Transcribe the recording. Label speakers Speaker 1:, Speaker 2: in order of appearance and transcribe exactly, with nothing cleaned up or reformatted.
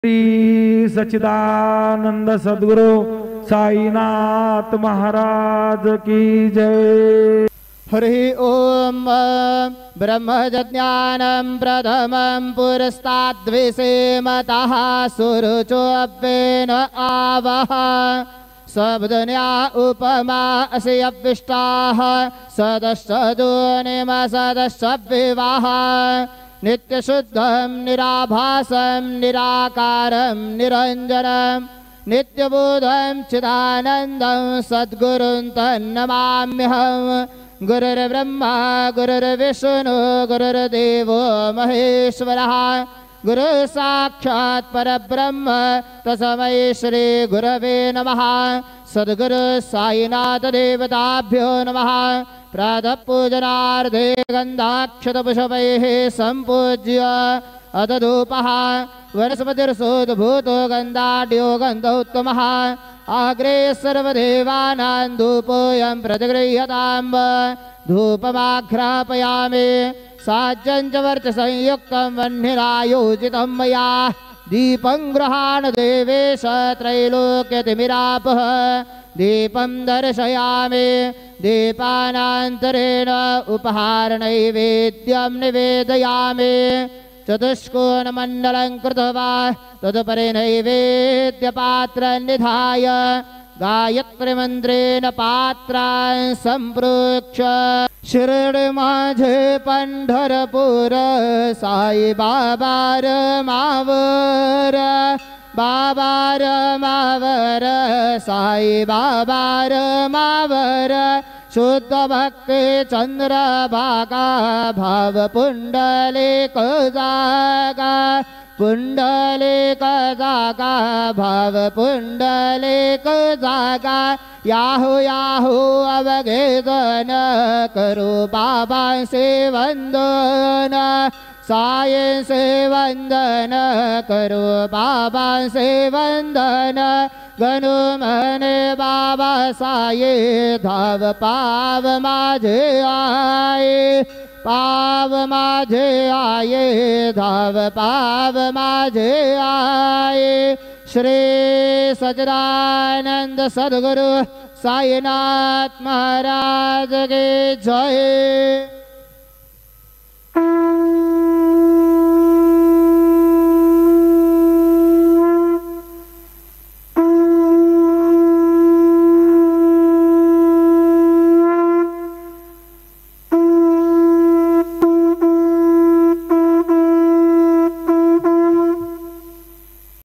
Speaker 1: श्री सच्चिदानंद सद्गुरु साईनाथ महाराज की जय।
Speaker 2: हरि ओम। ब्रह्मज्ञानं प्रथमं पुरस्ताद्विषेमतः सुरुचोऽव्येन आवह सबदन्या उपमा असि अव्विष्टाः सदस्सदोनिम सदस्सविवाह नित्यशुद्धं निराभासं निराकारं निरञ्जनं नित्यबोधं चिदानन्दं सद्गुरुं तन्नमाम्यहं। गुरुर्ब्रह्मा गुरुर्विष्णु गुरुर्देवो महेश्वरः गुरु साक्षात् परब्रह्म तस्मै श्री गुरवे नमः। सद्गुरु साईनाथ देवताभ्यो नमः। प्रातः पूजनार्थे गन्धाक्षतपुष्पैः सम्पूज्य अथ धूपः वनस्पतिर्सोद्भूतो गन्धाढ्यो गन्धोत्तमः आग्रे सर्वदेवानां धूपोऽयं प्रतिगृह्यताम्। धूपमाघ्रापयामि साज्यं च वर्चसंयुक्तं वह्निरायोजितं मया दीपं गृहाण देवेश त्रैलोक्यतिमिरापः। दीपं दर्शयामि दीपानान्तरेण उपहारनैवेद्यं निवेदयामि। चतुष्कोणमण्डलं कृत्वा तदुपरि नैवेद्यपात्रं निधाय गायत्रीमन्त्रेण पात्रान् सम्प्रोक्ष्य शिरडिमाझे पंढरपुर साई बाबार मावर बाबार मावर साई बाबार मावर शुद्ध भक्ति चंद्रभागा भाव पुंडलिक जागा पुंडलिक जागा भाव पुंडलिक जागा याहू याहू अवगेदन करो बाबा से वंदन साई से वंदन करो बाबा से वंदन गनु मने बाबा साई धाव पाव माझे आए पाव माझे आए धाव पाव माझे आए। श्री सच्चिदानंद सद्गुरु साईनाथ महाराज के जय।